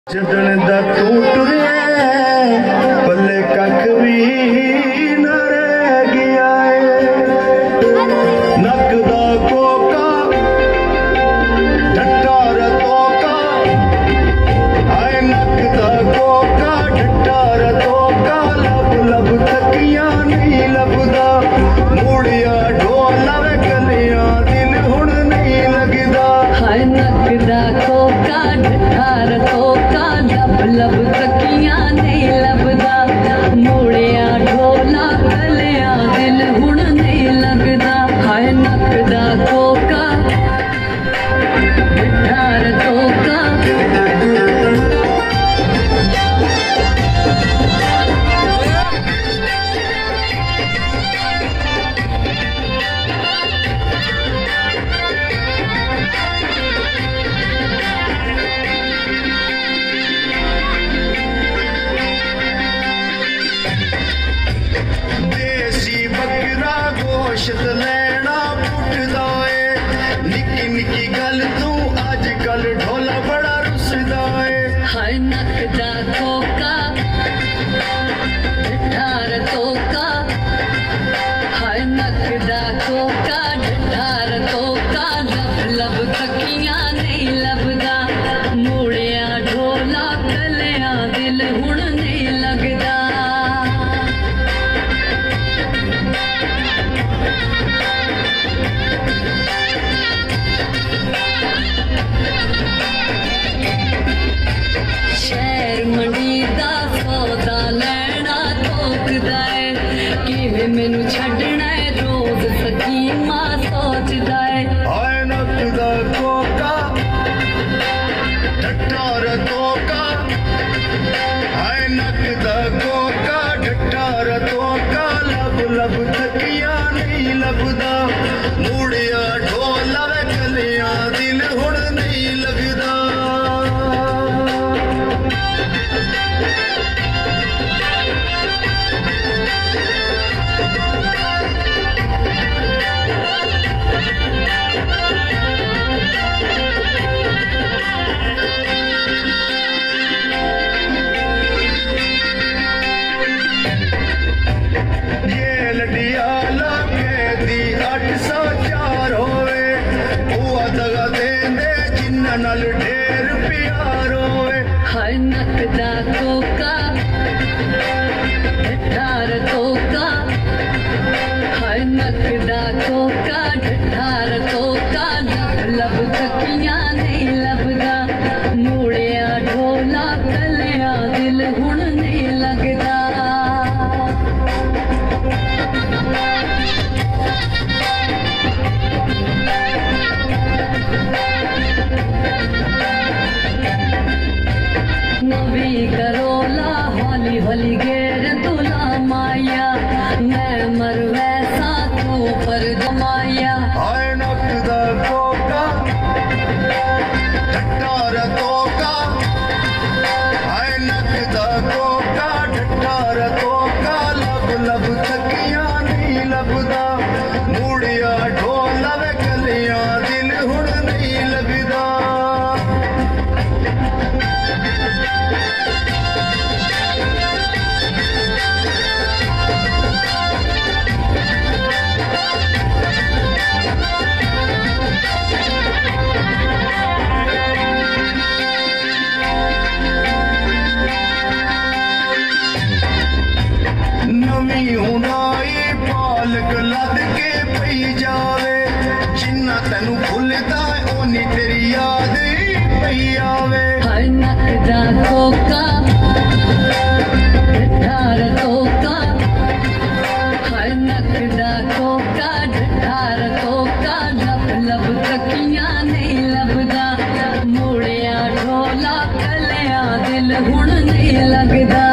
जदन दा तू टुरिया पल्ले कख भी न रह गया नक दा कोका डट्टा रतोका आए नक दा कोका डट्टा रतोका लब लब तकियां नहीं लभदा मूड़िया ढोला वे गलियां दिल हुण नहीं लगदा हाय नक दा कोका डट्टा रतोका लब तकियां नहीं लभदा मूड़िया ढोला गलियां दिल हुण नहीं लगदा हाय नक दा कोका डट्टा रतोका गोश्त लैना पुटदा है निक्की निक्की गल तू अजकल ढोला बड़ा रुसदा है हाय नक दा कोका डट्टा रतोका हाय नक दा कोका डट्टा रतोका लब लब तकियां नहीं लभदा मूड़िया ढोला गलियां दिल हुण नहीं लगदा शहर मंडी दा सौदा लैना तोकदा है किवें मैनू छड्डना है रोज सकीमा सोचदा है हाय नक दा कोका डट्टा रतोका हाय नक दा कोका डट्टा रतोका लब लब तकियां नहीं लभदा मूड़िया ढोला वे गलियां दिल हुण नहीं लगदा नल ढेर प्यार होवे हाय नक दा कोका डट्टा रतोका हाय नक दा कोका डट्टा रतोका लब लब तकियां नहीं लभदा मूड़िया ढोला गलियां दिल हुण नहीं लगदा नवी करोला हौली हौली घेर तुला माया मैं मर वैसा तू पर जमाया हाय नक दा कोका डट्टा रतोका हाय नक दा कोका डट्टा रतोका लब लब तकियां नहीं लभदा मूड़िया ढोला वे गलियां दिल हुण नहीं लगदा नवी हुनाई पालक लद के पई जावे जिन्ना तेनू भुलदा ओनी तेरी याद पई आवे हाय नक दा कोका डट्टा रतोका हाय नक दा कोका डट्टा रतोका लब लब तकियां नहीं लभदा मूड़िया ढोला गलियां दिल हुण नहीं लगदा